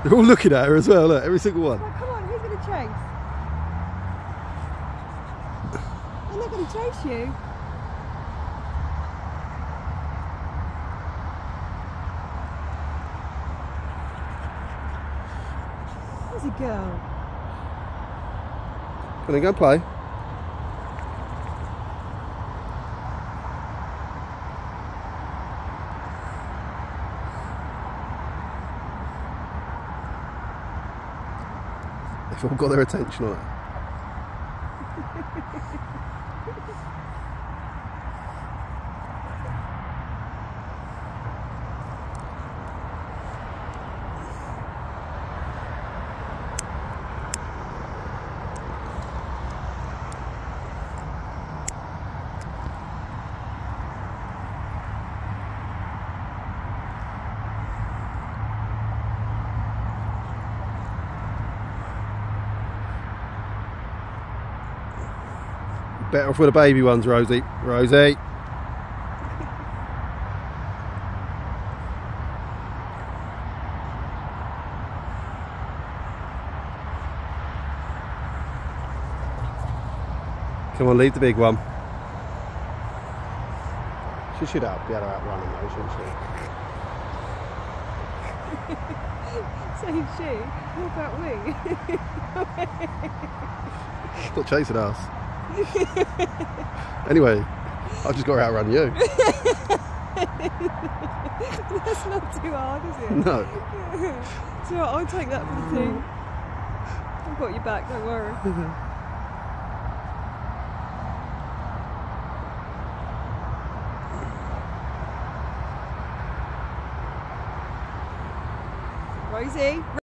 They're all looking at her as well, look, every single one. Like, come on, who's going to chase? They're not going to chase you. There's a girl. Can I go and play? They've all got their attention on it. Better off with the baby ones, Rosie. Rosie. Come on, leave the big one. She should be able to outrun him though, shouldn't she? Saying she? What about we? She's not chasing us. Anyway, I've just got to outrun you. That's not too hard, is it? No. So I'll take that for the team. I've got your back, don't worry. Rosie?